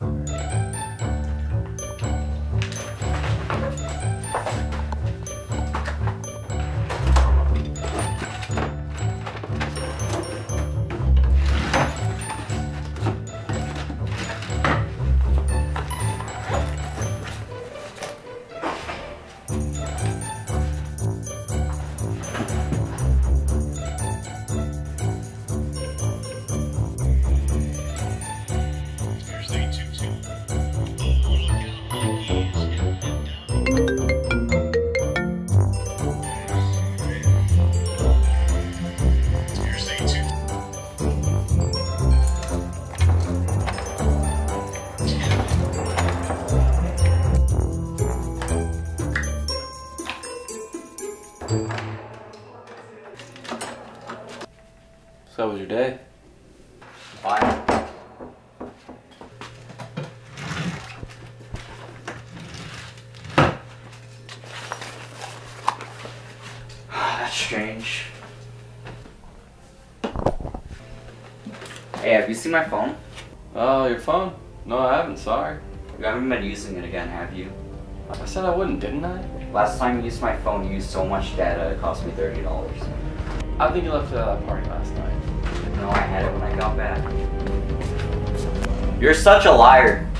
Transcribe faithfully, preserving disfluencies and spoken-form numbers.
So how was your day? Fine. That's strange. Hey, have you seen my phone? Oh, your phone? No, I haven't, sorry. You haven't been using it again, have you? I said I wouldn't, didn't I? Last time you used my phone, you used so much data, it cost me thirty dollars. I think you left it at that party last night. No, I had it when I got back. You're such a liar.